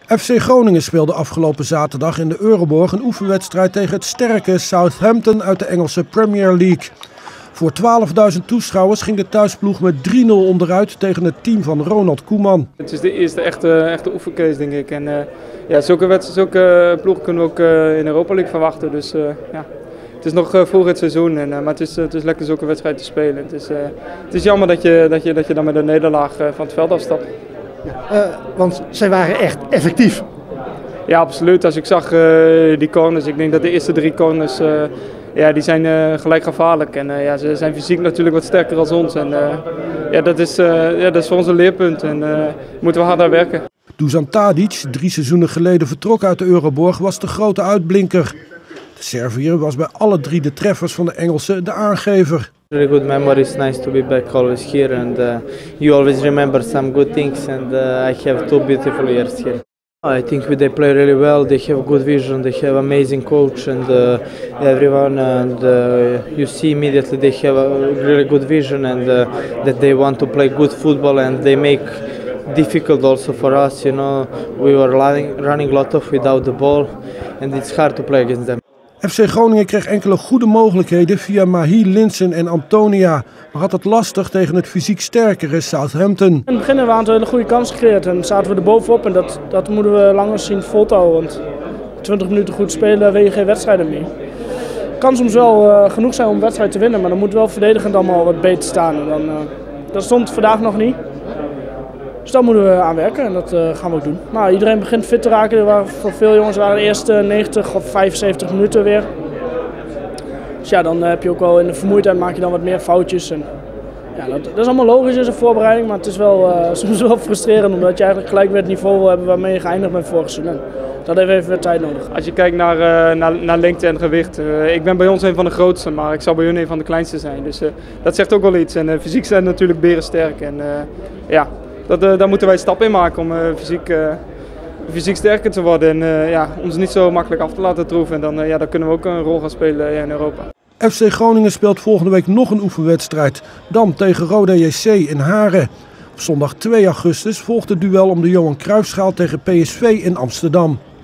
FC Groningen speelde afgelopen zaterdag in de Euroborg een oefenwedstrijd tegen het sterke Southampton uit de Engelse Premier League. Voor 12.000 toeschouwers ging de thuisploeg met 3-0 onderuit tegen het team van Ronald Koeman. Het is de eerste echte oefencase, denk ik. En zulke ploegen kunnen we ook in Europa League verwachten. Dus ja, het is nog vroeg het seizoen, maar het is lekker zulke wedstrijden te spelen. Het is jammer dat je dan met een nederlaag van het veld afstapt. Want zij waren echt effectief. Ja, absoluut. Als ik zag die corners, ik denk dat de eerste 3 corners, die zijn gelijk gevaarlijk. En ze zijn fysiek natuurlijk wat sterker dan ons. En dat is voor ons een leerpunt en moeten we hard aan werken. Dusan Tadic, 3 seizoenen geleden vertrok uit de Euroborg, was de grote uitblinker. De Serviër was bij alle 3 de treffers van de Engelsen de aangever. Really good memories, nice to be back always here and you always remember some good things and I have 2 beautiful years here. I think they play really well, they have good vision, they have amazing coach and everyone and you see immediately they have a really good vision and that they want to play good football and they make difficult also for us, you know. We were running a lot of without the ball and it's hard to play against them. FC Groningen kreeg enkele goede mogelijkheden via Mahi, Linssen en Antonia, maar had het lastig tegen het fysiek sterkere Southampton. In het begin hebben we een aantal hele goede kansen gecreëerd en zaten we er bovenop en dat moeten we langer zien vol te houden. Want 20 minuten goed spelen weet je geen wedstrijden meer. Het kan soms wel genoeg zijn om een wedstrijd te winnen, maar dan moet wel verdedigend allemaal wat beter staan. En dat stond vandaag nog niet. Dus daar moeten we aan werken en dat gaan we ook doen. Maar iedereen begint fit te raken. Voor veel jongens waren de eerste 90 of 75 minuten weer. Dus ja, dan heb je ook wel in de vermoeidheid maak je dan wat meer foutjes. En ja, dat is allemaal logisch in zijn voorbereiding, maar het is wel soms wel frustrerend omdat je eigenlijk gelijk weer het niveau wil hebben waarmee je geëindigd bent vorig seizoen. Dat heeft even weer tijd nodig. Als je kijkt naar lengte en gewicht, ik ben bij ons een van de grootste, maar ik zal bij hun een van de kleinste zijn. Dus dat zegt ook wel iets. En fysiek zijn natuurlijk berensterk. En daar moeten wij stappen in maken om fysiek sterker te worden en ons niet zo makkelijk af te laten troeven. En dan kunnen we ook een rol gaan spelen in Europa. FC Groningen speelt volgende week nog een oefenwedstrijd, dan tegen Roda JC in Haren. Op zondag 2 augustus volgt het duel om de Johan Cruijffschaal tegen PSV in Amsterdam.